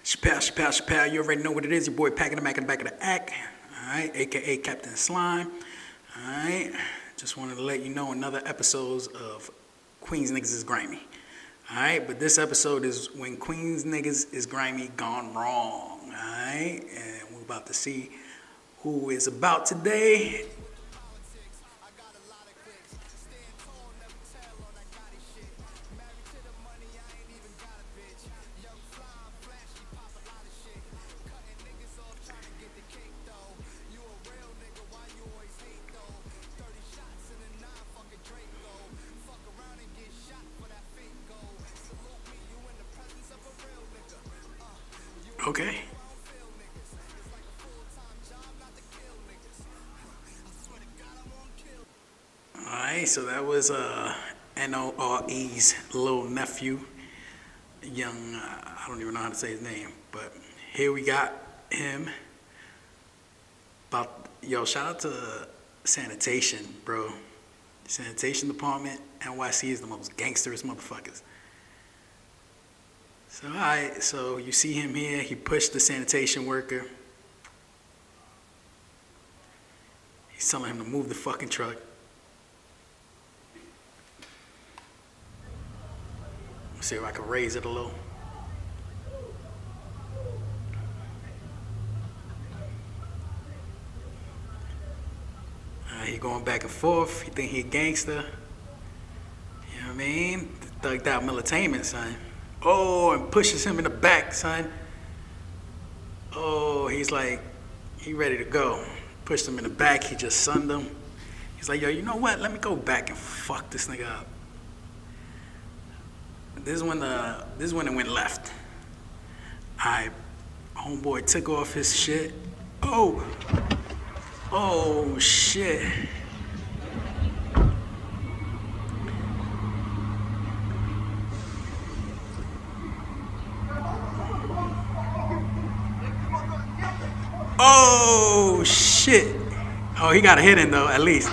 Chappelle, you already know what it is. Your boy packing the back in the back of the act. Alright, aka Captain Slime. Alright. Just wanted to let you know another episode of Queens Niggas is Grimy. Alright, but this episode is when Queens Niggas is Grimy gone wrong. Alright, and we're about to see who is about today. Okay. Alright, so that was NORE's little nephew. Young, I don't even know how to say his name, but here we got him. Yo, shout out to sanitation, bro. Sanitation department, NYC is the most gangsterest motherfuckers. So, alright, so you see him here, he pushed the sanitation worker. He's telling him to move the fucking truck. Let's see if I can raise it a little. He going back and forth, he think he a gangster. You know what I mean? Thugged out militainment, son. Oh, and pushes him in the back, son. Oh, he's like, he ready to go. Pushed him in the back, he just sunned him. He's like, yo, you know what? Let me go back and fuck this nigga up. This is when it went left. Alright, homeboy took off his shit. Oh! Oh, shit. Oh, shit. Oh, he got a hit in, though, at least.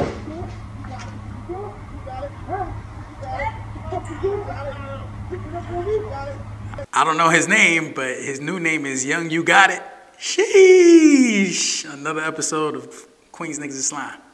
I don't know his name, but his new name is Young You Got It. Sheesh. Another episode of Queens Niggas is Slime.